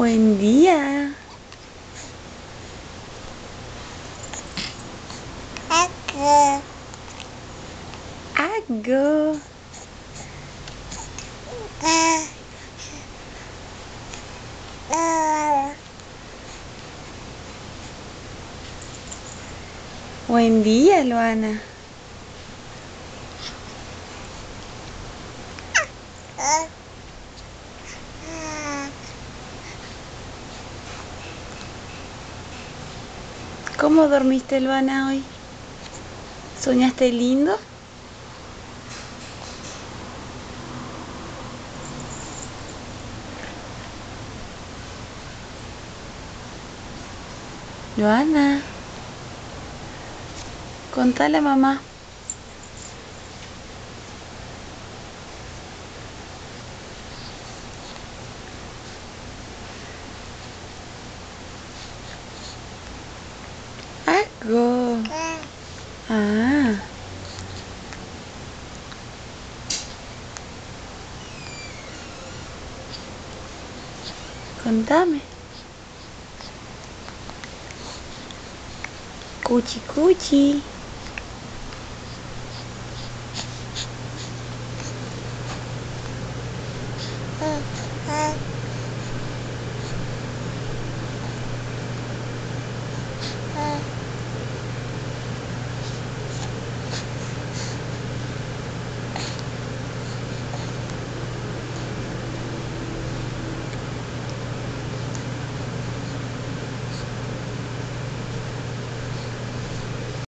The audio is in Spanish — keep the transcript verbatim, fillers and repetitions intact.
Buen día. Aku. Ago. Ah. Ah. Buen día, Luana. Ah. ¿Cómo dormiste, Luana, hoy? ¿Soñaste lindo? Luana. Contale a mamá. Ago. Ah. Contame. Cuchi, cuchi.